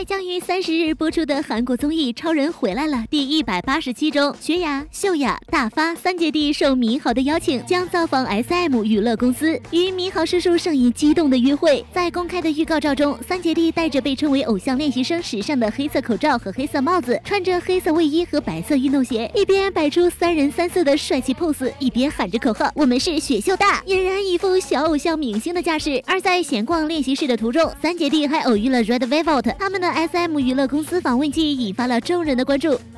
在将于30日播出的韩国综艺《超人回来了》第187中，雪雅、秀雅、大发三姐弟受明豪的邀请，将造访 SM 娱乐公司，与明豪叔叔上演激动的约会。在公开的预告照中，三姐弟戴着被称为偶像练习生时尚的黑色口罩和黑色帽子，穿着黑色卫衣和白色运动鞋，一边摆出3人3色的帅气 pose， 一边喊着口号：“我们是选秀大”，俨然一副小偶像明星的架势。而在闲逛练习室的途中，三姐弟还偶遇了 Red Velvet， 他们的 SM 娱乐公司访问季引发了众人的关注。